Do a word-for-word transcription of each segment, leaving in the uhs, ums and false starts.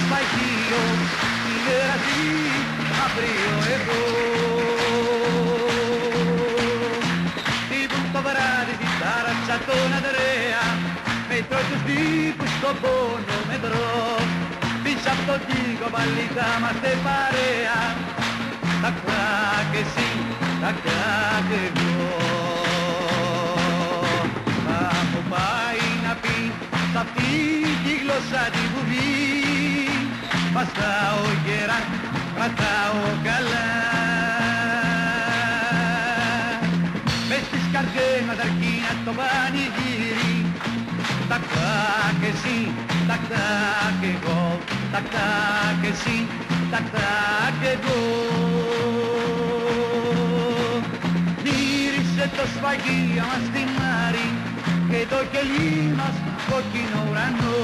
σφαγείο, την εραστή αύριο εγώ. Τύπουν το βράδυ τη τάραψα τον Ανδρέα, μετρώ τους τύπους στον πόνο μετρώ. Πίσω απ' τον τοίχο πάλι θα είμαστε παρέα, τα κράκ εσύ, τα κράκ εγώ. Θα μου πάει να πει σ' αυτή τη γλώσσα τη βουβή, βαστάω γερά, κρατάω καλά. Μες στις καρδιές μας αρκεί να το πανηγύρι, τα κράκ εσύ, τα κράκ εγώ, τα κράκ εσύ, τα κράκ εγώ. Μύρισε το σφαγείο μας στην Άρη και το κελί μας κόκκινο ουρανό.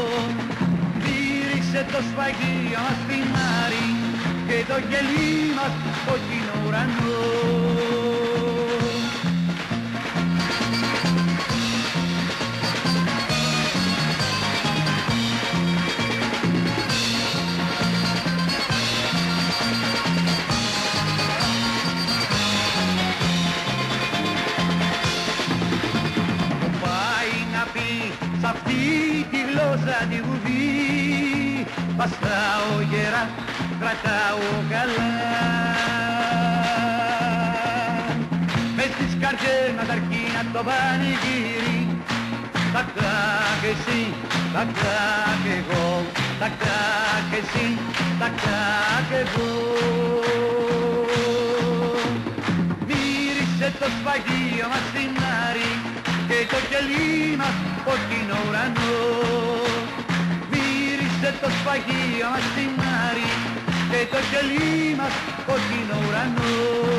Μύρισε το σφαγείο μας στην Άρη και το κελί μας κόκκινο ουρανό. Σ' αυτή τη γλώσσα τη βουβή, βαστάω γερά, κρατάω καλά. Μες στις καρδιές μας αρκεί να το πανηγύρι, τα κράκ εσύ, τα κράκ εγώ, τα κράκ εσύ, τα κράκ εγώ. Μύρισε το σφαγείο μας στην Άρη και το κελί μας κόκκινο ουρανό. Μύρισε το σφαγείο μας στην Άρη και το κελί μας κόκκινο ουρανό.